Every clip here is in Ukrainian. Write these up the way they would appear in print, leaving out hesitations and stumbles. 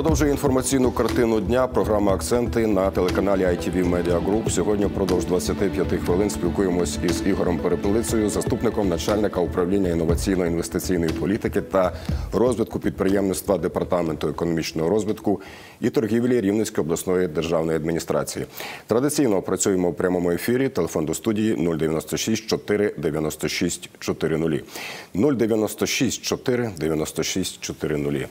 Продовжує інформаційну картину дня програма «Акценти» на телеканалі ITV Media Group. Сьогодні впродовж 25 хвилин спілкуємось із Ігорем Перепелицею, заступником начальника управління інноваційно-інвестиційної політики та розвитку підприємництва Департаменту економічного розвитку і торгівлі Рівненської обласної державної адміністрації. Традиційно працюємо в прямому ефірі. Телефон до студії 096 4 96 400. 096 4 96 400.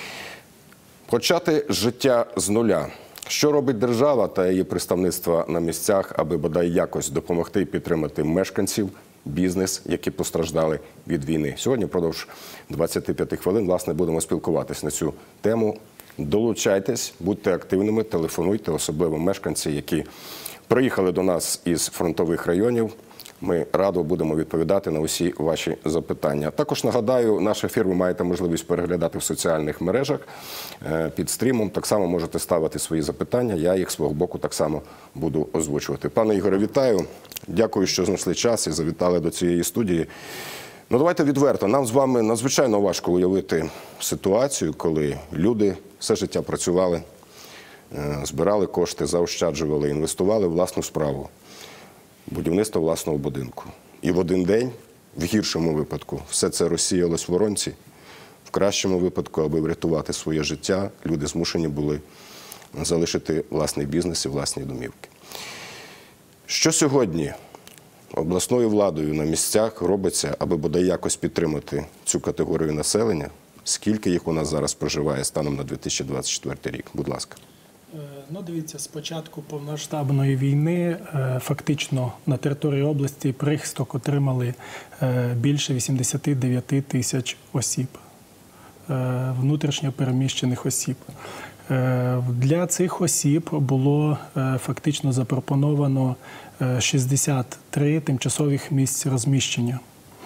Почати життя з нуля. Що робить держава та її представництва на місцях, аби бодай якось допомогти і підтримати мешканців, бізнес, які постраждали від війни? Сьогодні впродовж 25 хвилин, власне, будемо спілкуватись на цю тему. Долучайтесь, будьте активними, телефонуйте, особливо мешканці, які приїхали до нас із фронтових районів. Ми радо будемо відповідати на усі ваші запитання. Також нагадаю, наш ефір ви маєте можливість переглядати в соціальних мережах під стрімом. Так само можете ставити свої запитання, я їх з свого боку так само буду озвучувати. Пане Ігоре, вітаю. Дякую, що знайшли час і завітали до цієї студії. Ну, давайте відверто. Нам з вами надзвичайно важко уявити ситуацію, коли люди все життя працювали, збирали кошти, заощаджували, інвестували в власну справу. Будівництво власного будинку. І в один день, в гіршому випадку, все це розсіялось в воронці. В кращому випадку, аби врятувати своє життя, люди змушені були залишити власний бізнес і власні домівки. Що сьогодні обласною владою на місцях робиться, аби бодай якось підтримати цю категорію населення? Скільки їх у нас зараз проживає станом на 2024 рік? Будь ласка. Ну, дивіться, з початку повномасштабної війни фактично на території області прихисток отримали більше 89 тисяч осіб, внутрішньо переміщених осіб. Для цих осіб було фактично запропоновано 63 тимчасових місць розміщення.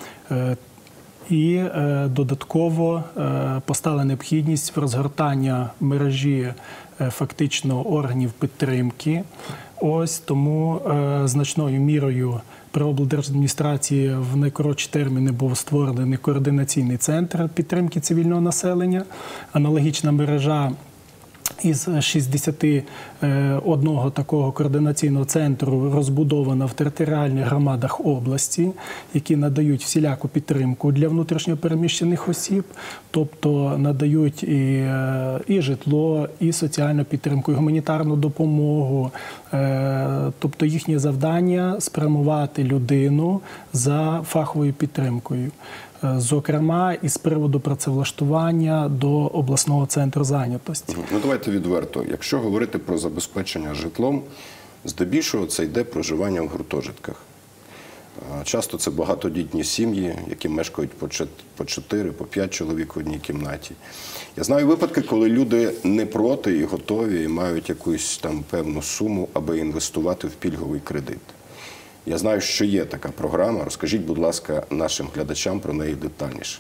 І додатково постала необхідність розгортання мережі фактично органів підтримки. Ось тому значною мірою при облдержадміністрації в найкоротші терміни був створений координаційний центр підтримки цивільного населення. Аналогічна мережа із 61 такого координаційного центру розбудована в територіальних громадах області, які надають всіляку підтримку для внутрішньопереміщених осіб, тобто надають і житло, і соціальну підтримку, і гуманітарну допомогу. Тобто їхнє завдання – спрямувати людину за фаховою підтримкою. Зокрема, із приводу працевлаштування до обласного центру зайнятості. Ну, давайте відверто. Якщо говорити про забезпечення житлом, здебільшого це йде проживання в гуртожитках. Часто це багатодітні сім'ї, які мешкають по 4, по 5 чоловік в одній кімнаті. Я знаю випадки, коли люди не проти і готові, і мають якусь там певну суму, аби інвестувати в пільговий кредит. Я знаю, що є така програма. Розкажіть, будь ласка, нашим глядачам про неї детальніше.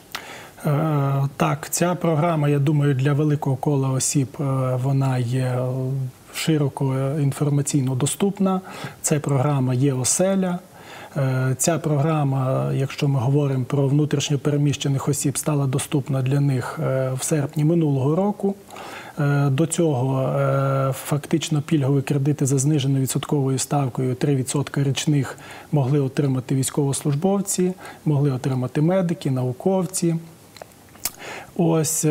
Так, ця програма, я думаю, для великого кола осіб вона є широко інформаційно доступна. Це програма «Є-оселя». Ця програма, якщо ми говоримо про внутрішньо переміщених осіб, стала доступна для них в серпні минулого року. До цього фактично пільгові кредити за зниженою відсотковою ставкою 3% річних могли отримати військовослужбовці, могли отримати медики, науковці. Ось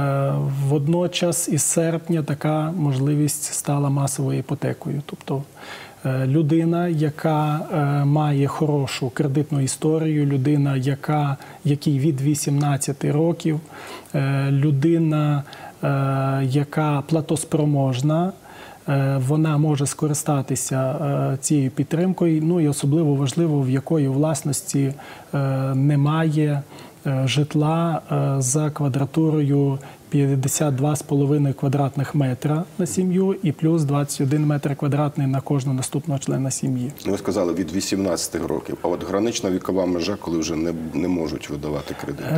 водночас із серпня така можливість стала масовою іпотекою. Тобто людина, яка має хорошу кредитну історію, людина, якій від 18 років, людина, яка платоспроможна, вона може скористатися цією підтримкою. Ну і особливо важливо, в якої власності немає житла за квадратурою 52,5 квадратних метра на сім'ю і плюс 21 метр квадратний на кожного наступного члена сім'ї. Ви сказали від 18 років, а от гранична вікова межа, коли вже не можуть видавати кредити?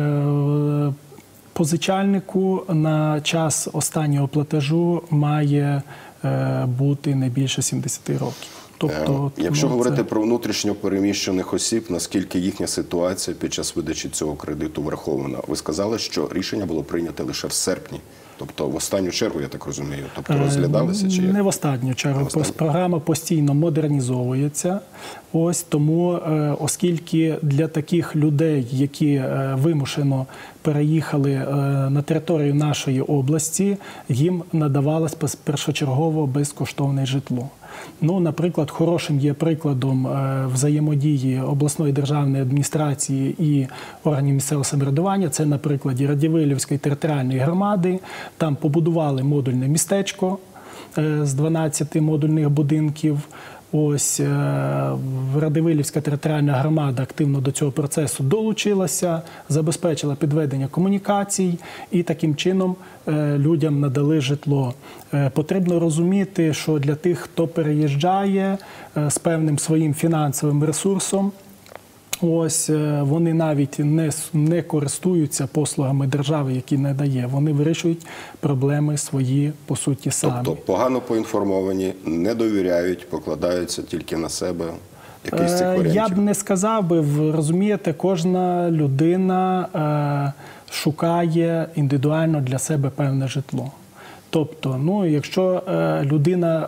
Позичальнику на час останнього платежу має бути не більше 70 років. Тобто, якщо говорити про внутрішньо переміщених осіб, наскільки їхня ситуація під час видачі цього кредиту врахована? Ви сказали, що рішення було прийнято лише в серпні. Тобто в останню чергу, я так розумію, тобто розглядалися чи як? Не в останню чергу. Не в останню? Програма постійно модернізовується. Ось тому, оскільки для таких людей, які вимушено переїхали на територію нашої області, їм надавалось першочергово безкоштовне житло. Ну, наприклад, хорошим є прикладом взаємодії обласної державної адміністрації і органів місцевого самоврядування. Це на прикладі Радивилівської територіальної громади. Там побудували модульне містечко з 12 модульних будинків. Ось Радивилівська територіальна громада активно до цього процесу долучилася, забезпечила підведення комунікацій і таким чином людям надали житло. Потрібно розуміти, що для тих, хто переїжджає з певним своїм фінансовим ресурсом, ось вони навіть не користуються послугами держави, які надає. Вони вирішують проблеми свої, по суті, самі. Тобто погано поінформовані, не довіряють, покладаються тільки на себе. Якийсь з цих варіантів? Я б не сказав би, розумієте, кожна людина шукає індивідуально для себе певне житло. Тобто, ну, якщо людина,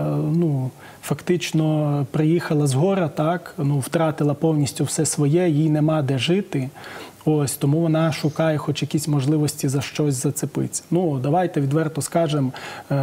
фактично приїхала з гора, так, втратила повністю все своє, їй нема де жити, ось, тому вона шукає хоч якісь можливості за щось зацепитися. Ну, давайте відверто скажемо,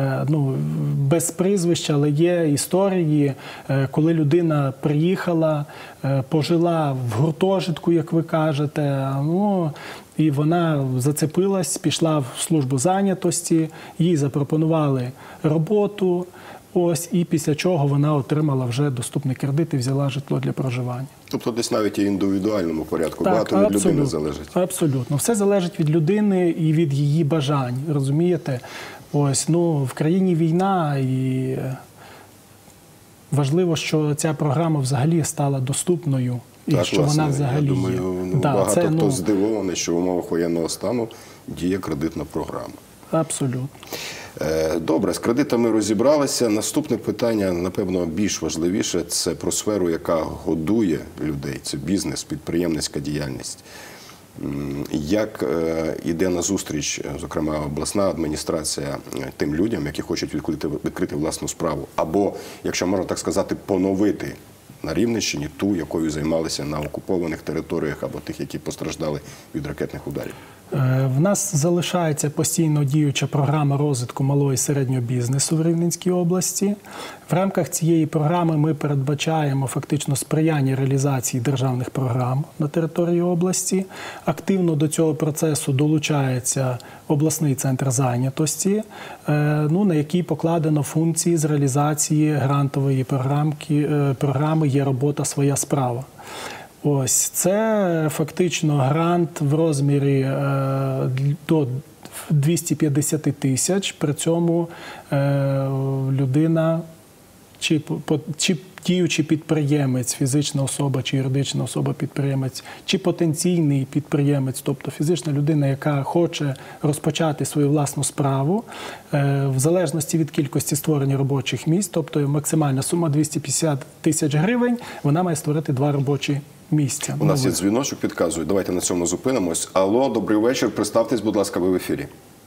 без прізвища, але є історії, коли людина приїхала, пожила в гуртожитку, як ви кажете, і вона зацепилась, пішла в службу зайнятості, їй запропонували роботу, ось, і після чого вона отримала вже доступний кредит і взяла житло для проживання. Тобто десь навіть і в індивідуальному порядку, Так, багато від людини залежить. Абсолютно. Все залежить від людини і від її бажань, розумієте? Ось, в країні війна і важливо, що ця програма взагалі стала доступною. І Так, що власне, вона взагалі я думаю, є. Багато хто здивований, що в умовах воєнного стану діє кредитна програма. Абсолютно. Добре, з кредитами розібралися. Наступне питання, напевно, більш важливіше, це про сферу, яка годує людей. Це бізнес, підприємницька діяльність. Як іде назустріч, зокрема, обласна адміністрація тим людям, які хочуть відкрити власну справу? Або, якщо можна так сказати, поновити на Рівненщині ту, якою займалися на окупованих територіях або тих, які постраждали від ракетних ударів? В нас залишається постійно діюча програма розвитку малого і середнього бізнесу в Рівненській області. В рамках цієї програми ми передбачаємо фактично сприяння реалізації державних програм на території області. Активно до цього процесу долучається обласний центр зайнятості, на який покладено функції з реалізації грантової програми «Є робота, своя справа». Ось, це фактично грант в розмірі до 250 тисяч, при цьому людина, чи діючий підприємець, фізична особа чи юридична особа-підприємець, чи потенційний підприємець, тобто фізична людина, яка хоче розпочати свою власну справу, в залежності від кількості створення робочих місць, тобто максимальна сума 250 тисяч гривень, вона має створити 2 робочі місця. У нас є дзвіночок, підказує. Давайте на цьому зупинимось. Алло, добрий вечір. Представтесь, будь ласка, ви в ефірі.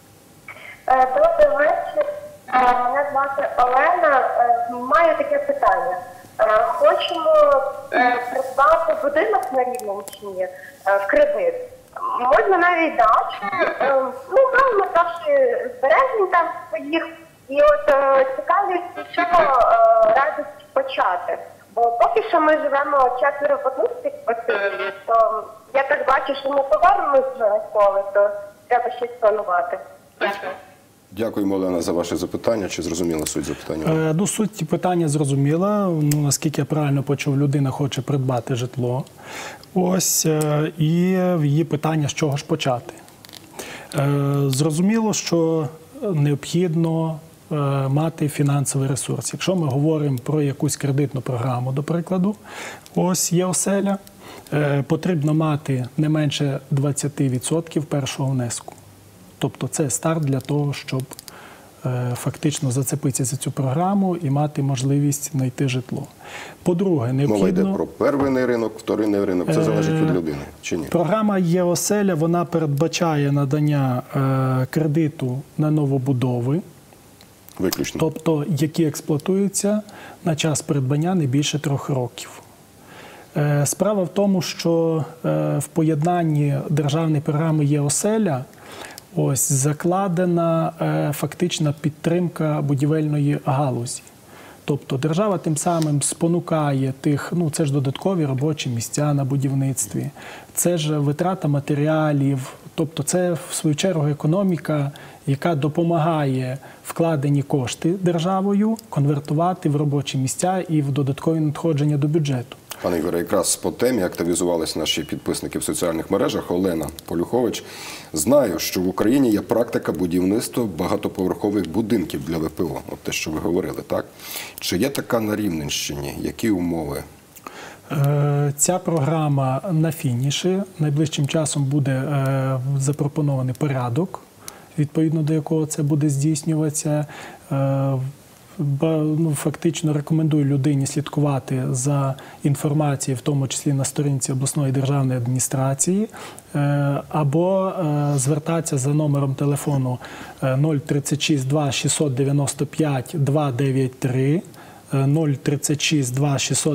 Добрий вечір. Мене звати Олена. Маю таке питання. Хочемо придбати будинок на Рівненщині в кредит. Можна навіть дачу. Маємо трохи збережень там своїх. І от цікавість, що радить почати. Бо поки що ми живемо 4 в одній квартирі, то я так бачу, що ми повернемось вже ніколи, то треба щось планувати. Дякую. Дякуємо, Олена, за ваше запитання. Чи зрозуміла суть запитання? Суть питання зрозуміла. Наскільки я правильно почув, людина хоче придбати житло. Ось, і її питання, з чого ж почати. Зрозуміло, що необхідно мати фінансовий ресурс. Якщо ми говоримо про якусь кредитну програму, до прикладу, ось є оселя, потрібно мати не менше 20% першого внеску. Тобто це старт для того, щоб фактично зацепитися за цю програму і мати можливість знайти житло. По-друге, Мова йде необхідно... про первинний ринок, вторинний ринок. Це залежить від людини, чи ні? Програма «Є-оселя», вона передбачає надання кредиту на новобудови, Виключно. тобто які експлуатуються на час придбання не більше 3 років. Справа в тому, що в поєднанні державної програми «Є-оселя» ось закладена фактична підтримка будівельної галузі. Тобто держава тим самим спонукає тих, це ж додаткові робочі місця на будівництві, це ж витрата матеріалів, тобто це в свою чергу економіка, яка допомагає вкладені кошти державою конвертувати в робочі місця і в додаткові надходження до бюджету. Пане Ігоре, якраз по темі активізувалися наші підписники в соціальних мережах. Олена Полюхович. Знаю, що в Україні є практика будівництва багатоповерхових будинків для ВПО. От те, що ви говорили, так? Чи є така на Рівненщині? Які умови? Ця програма на фініші. Найближчим часом буде запропонований порядок, відповідно до якого це буде здійснюватися. Фактично рекомендую людині слідкувати за інформацією, в тому числі на сторінці обласної державної адміністрації, або звертатися за номером телефону 036 2 695 293, 036 2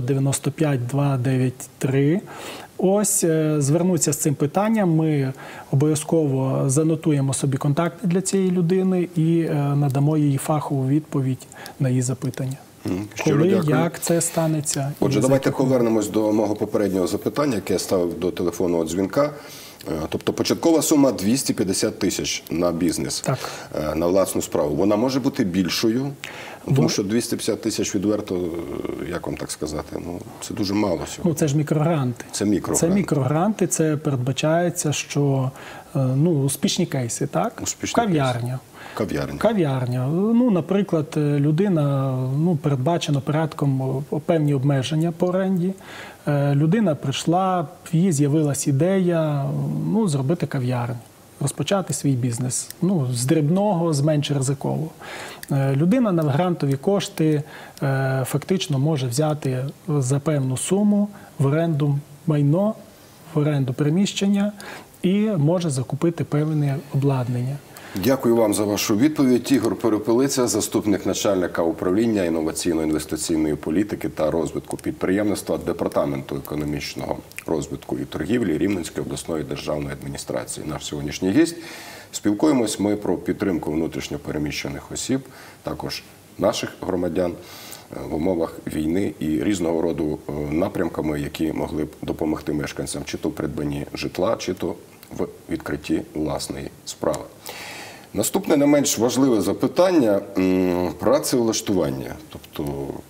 695 293. Ось, звернуться з цим питанням, ми обов'язково занотуємо собі контакти для цієї людини і надамо їй фахову відповідь на її запитання. Коли, як це станеться. Отже, давайте повернемось до мого попереднього запитання, яке я ставив до телефонного дзвінка. Тобто початкова сума 250 тисяч на бізнес, так, на власну справу. Вона може бути більшою, тому що 250 тисяч відверто, як вам так сказати, це дуже мало сьогодні. Це ж мікрогранти. Це мікрогранти. Це мікрогранти, це передбачається, що успішні кейси, так? Успішні Кав'ярня. Кав'ярня. Наприклад, людина, передбачено порядком певні обмеження по оренді. Людина прийшла, в її з'явилась ідея зробити кав'ярню, розпочати свій бізнес. З дрібного, з менш ризикового. Людина на грантові кошти фактично може взяти за певну суму в оренду майно, в оренду приміщення і може закупити певне обладнання. Дякую вам за вашу відповідь. Ігор Перепелиця, заступник начальника управління інноваційно-інвестиційної політики та розвитку підприємництва Департаменту економічного розвитку і торгівлі Рівненської обласної державної адміністрації. Наш сьогоднішній гість. Спілкуємось ми про підтримку внутрішньо переміщених осіб, також наших громадян в умовах війни і різного роду напрямками, які могли б допомогти мешканцям чи то в придбанні житла, чи то в відкритті власної справи. Наступне не менш важливе запитання – працевлаштування. Тобто,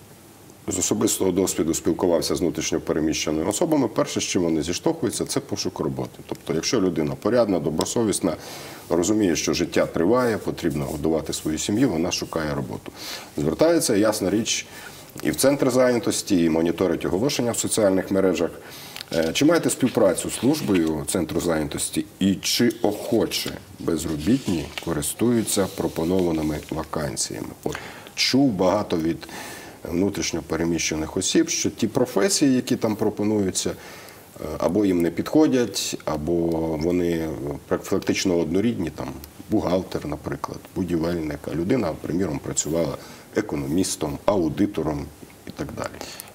з особистого досвіду спілкувався з внутрішньо переміщеними особами. Перше, з чим вони зіштовхуються, це пошук роботи. Тобто, якщо людина порядна, добросовісна, розуміє, що життя триває, потрібно годувати свою сім'ю, вона шукає роботу. Звертається, ясна річ, і в центр зайнятості, і моніторить оголошення в соціальних мережах. Чи маєте співпрацю з службою Центру зайнятості і чи охоче безробітні користуються пропонованими вакансіями? Чув багато від внутрішньо переміщених осіб, що ті професії, які там пропонуються, або їм не підходять, або вони фактично однорідні, там бухгалтер, наприклад, будівельник, а людина, приміром, працювала економістом, аудитором і так далі.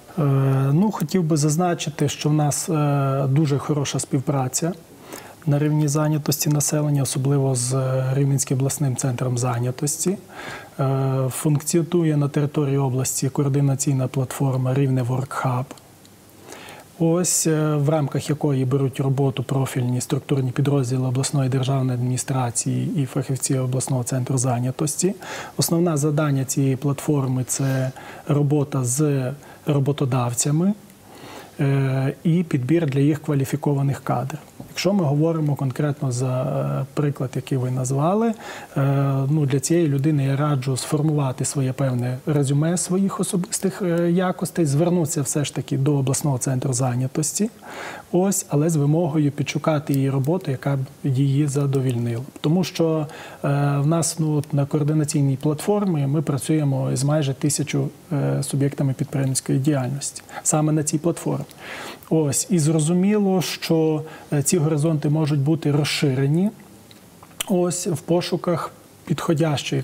Хотів би зазначити, що в нас дуже хороша співпраця на рівні зайнятості населення, особливо з Рівненським обласним центром зайнятості. Функціонує на території області координаційна платформа «Рівне Воркхаб», ось в рамках якої беруть роботу профільні структурні підрозділи обласної державної адміністрації і фахівці обласного центру зайнятості. Основне завдання цієї платформи – це робота з роботодавцями і підбір для їх кваліфікованих кадрів. Якщо ми говоримо конкретно за приклад, який ви назвали, для цієї людини я раджу сформувати своє певне резюме своїх особистих якостей, звернутися все ж таки до обласного центру зайнятості, але з вимогою підшукати її роботу, яка б її задовільнила. Тому що в нас на координаційній платформі ми працюємо з майже 1000 суб'єктами підприємницької діяльності, саме на цій платформі. І зрозуміло, що ці горизонти можуть бути розширені в пошуках підходящої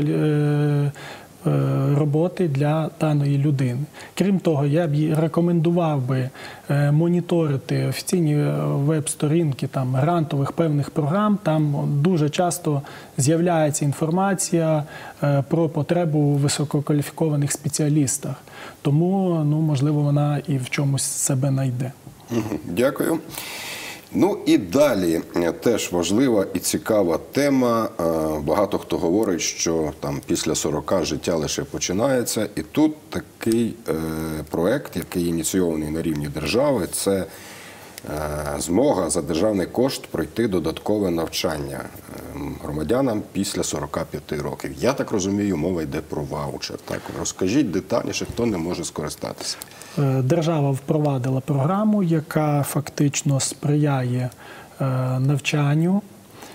роботи для даної людини. Крім того, я б рекомендував би моніторити офіційні веб-сторінки грантових певних програм. Там дуже часто з'являється інформація про потребу у висококваліфікованих спеціалістах. Тому, можливо, вона і в чомусь себе знайде. Дякую. І далі теж важлива і цікава тема. Багато хто говорить, що після 40 життя лише починається. І тут такий проект, який ініційований на рівні держави, це змога за державний кошт пройти додаткове навчання громадянам після 45 років. Я так розумію, мова йде про ваучер. Так? Розкажіть детальніше, хто не може скористатися. Держава впровадила програму, яка фактично сприяє навчанню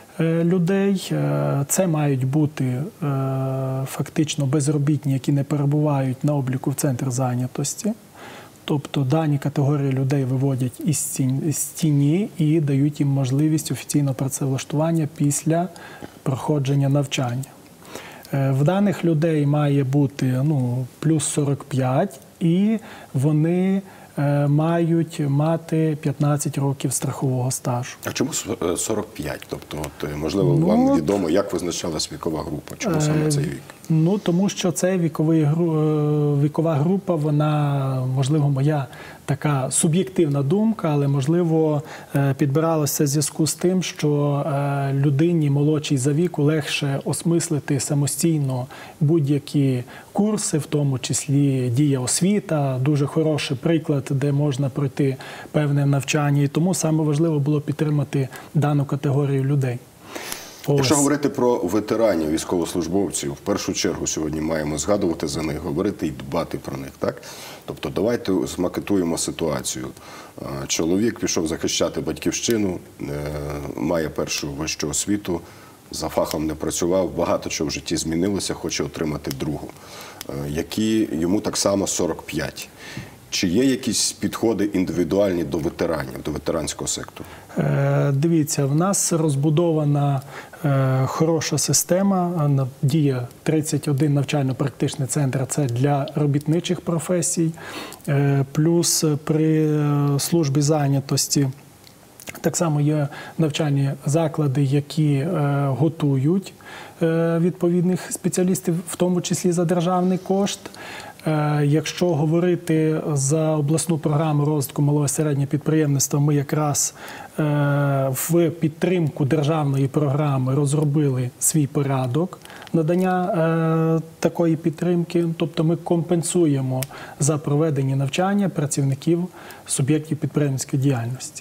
людей. Це мають бути фактично безробітні, які не перебувають на обліку в центрі зайнятості. Тобто дані категорії людей виводять із тіні і дають їм можливість офіційного працевлаштування після проходження навчання. В даних людей має бути плюс 45, і вони мають мати 15 років страхового стажу. А чому 45? Тобто, можливо, вам відомо, як визначалась вікова група? Чому саме цей вік? Тому що це вікова група, вона, можливо, моя така суб'єктивна думка, але, можливо, підбиралася в зв'язку з тим, що людині молодшій за віку легше осмислити самостійно будь-які курси, в тому числі «Дія освіта», дуже хороший приклад, де можна пройти певне навчання. І тому саме важливо було підтримати дану категорію людей. Якщо говорити про ветеранів, військовослужбовців, в першу чергу сьогодні маємо згадувати за них, говорити і дбати про них, так? Тобто давайте змакетуємо ситуацію. Чоловік пішов захищати батьківщину, має першу вищу освіту, за фахом не працював, багато чого в житті змінилося, хоче отримати другу, які йому так само 45. Чи є якісь підходи індивідуальні до ветеранів, до ветеранського сектору? Дивіться, в нас розбудована хороша система. Діє 31 навчально-практичний центр – це для робітничих професій. Плюс при службі зайнятості так само є навчальні заклади, які готують відповідних спеціалістів, в тому числі за державний кошт. Якщо говорити за обласну програму розвитку малого і середнього підприємництва, ми якраз в підтримку державної програми розробили свій порядок надання такої підтримки. Тобто ми компенсуємо за проведені навчання працівників суб'єктів підприємницької діяльності.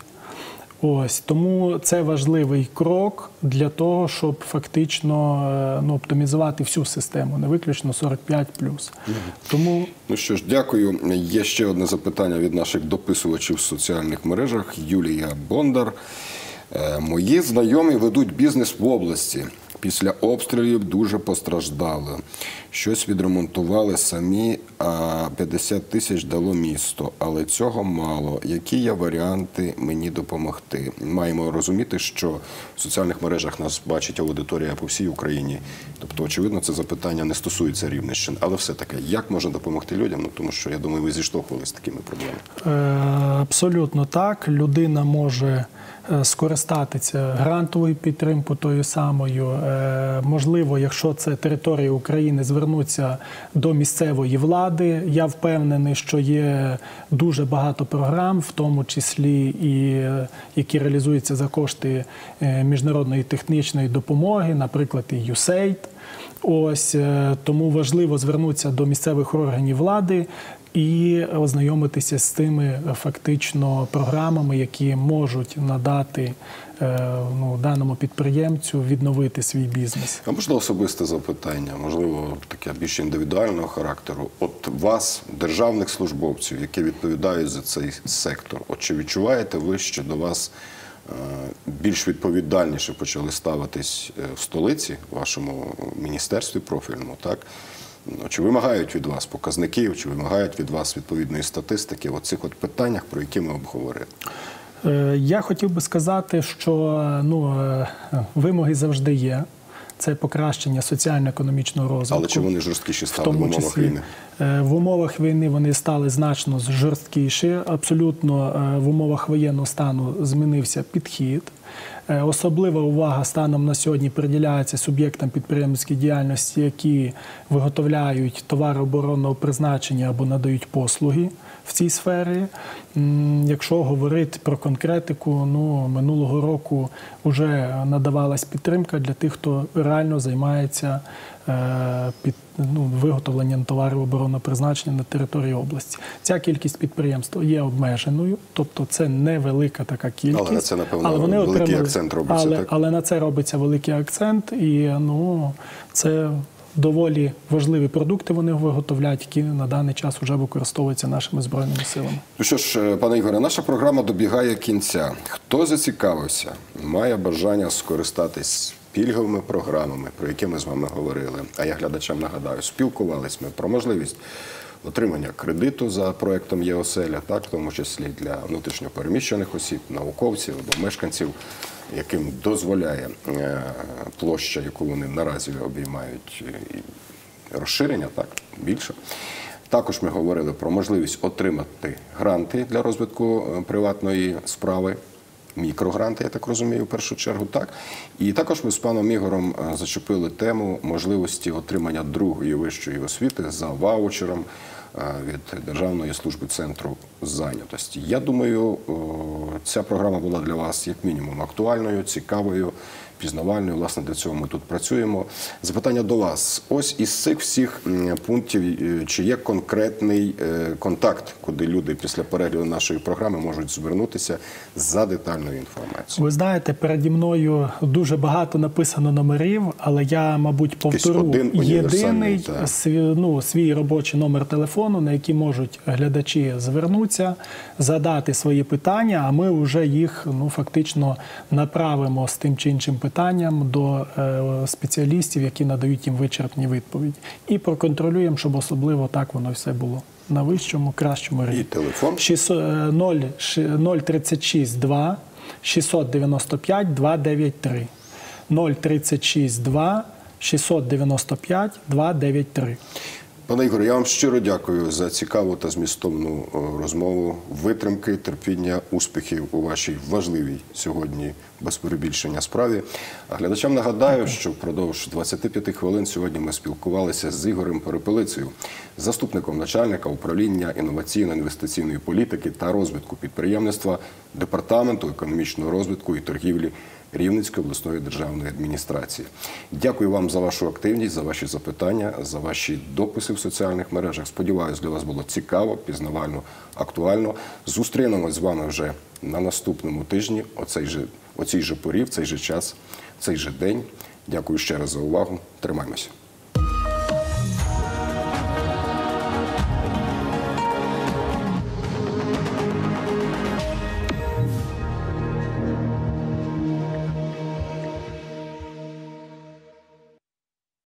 Тому це важливий крок для того, щоб фактично оптимізувати всю систему, не виключно 45+. Тому... що ж, дякую. Є ще одне запитання від наших дописувачів в соціальних мережах. Юлія Бондар. Мої знайомі ведуть бізнес в області. Після обстрілів дуже постраждали. Щось відремонтували самі, а 50 тисяч дало місто. Але цього мало. Які є варіанти мені допомогти? Маємо розуміти, що в соціальних мережах нас бачить аудиторія по всій Україні. Тобто, очевидно, це запитання не стосується Рівненщини. Але все-таки, як можна допомогти людям? Тому що, я думаю, ви зіштовхувалися з такими проблемами. Абсолютно так. Людина може скористатися грантовою підтримкою тою самою. Можливо, якщо це територія України, звернутися до місцевої влади. Я впевнений, що є дуже багато програм, в тому числі і які реалізуються за кошти міжнародної технічної допомоги, наприклад, і USAID. Ось тому важливо звернутися до місцевих органів влади і ознайомитися з тими фактично програмами, які можуть надати даному підприємцю відновити свій бізнес. А можна особисте запитання, можливо, таке більш індивідуального характеру. От вас, державних службовців, які відповідають за цей сектор, от чи відчуваєте ви, що до вас більш відповідальніше почали ставитись в столиці, в вашому міністерстві профільному, так? Чи вимагають від вас показників, чи вимагають від вас відповідної статистики в цих питаннях, про які ми обговорили? Я хотів би сказати, що вимоги завжди є. Це покращення соціально-економічного розвитку. Але чи вони жорсткіші стали в умовах війни? В умовах війни вони стали значно жорсткіші. Абсолютно в умовах воєнного стану змінився підхід. Особлива увага станом на сьогодні приділяється суб'єктам підприємницької діяльності, які виготовляють товари оборонного призначення або надають послуги в цій сфері. Якщо говорити про конкретику, минулого року вже надавалась підтримка для тих, хто реально займається виготовленням товарів оборонного призначення на території області. Ця кількість підприємств є обмеженою, тобто це невелика така кількість. Але на це, напевно, великий акцент робиться, так? Але на це робиться великий акцент, і це доволі важливі продукти вони виготовляють, які на даний час вже використовуються нашими Збройними силами. Ну що ж, пане Ігоре, наша програма добігає кінця. Хто зацікавився, має бажання скористатись пільговими програмами, про які ми з вами говорили, а я глядачам нагадаю, спілкувались ми про можливість отримання кредиту за проєктом «Є-оселя», так, в тому числі для внутрішньопереміщених осіб, науковців або мешканців, яким дозволяє площа, яку вони наразі обіймають, розширення, так, більше. Також ми говорили про можливість отримати гранти для розвитку приватної справи, мікрогранти, я так розумію, в першу чергу, так. І також ми з паном Ігорем зачепили тему можливості отримання другої вищої освіти за ваучером від Державної служби центру зайнятості. Я думаю, ця програма була для вас як мінімум актуальною, цікавою, пізнавальною. Власне, для цього ми тут працюємо. Запитання до вас. Ось із цих всіх пунктів, чи є конкретний контакт, куди люди після перегляду нашої програми можуть звернутися за детальною інформацією? Ви знаєте, переді мною дуже багато написано номерів, але я, мабуть, повторю єдиний свій робочий номер телефону, на який можуть глядачі звернутися, задати свої питання, а ми вже їх фактично направимо з тим чи іншим питанням до спеціалістів, які надають їм вичерпні відповіді. І проконтролюємо, щоб особливо так воно все було на вищому, кращому рівні. І телефон? 036 2 695 293. 036 2 695 293. Пане Ігоре, я вам щиро дякую за цікаву та змістовну розмову, витримки, терпіння, успіхів у вашій важливій сьогодні, без перебільшення, справі. А глядачам нагадаю, що впродовж 25 хвилин сьогодні ми спілкувалися з Ігорем Перепелицею, заступником начальника управління інноваційно-інвестиційної політики та розвитку підприємництва Департаменту економічного розвитку і торгівлі Рівненської обласної державної адміністрації. Дякую вам за вашу активність, за ваші запитання, за ваші дописи в соціальних мережах. Сподіваюсь, для вас було цікаво, пізнавально, актуально. Зустрінемось з вами вже на наступному тижні, о цій же порі, в цей же час, в цей же день. Дякую ще раз за увагу. Тримаймося.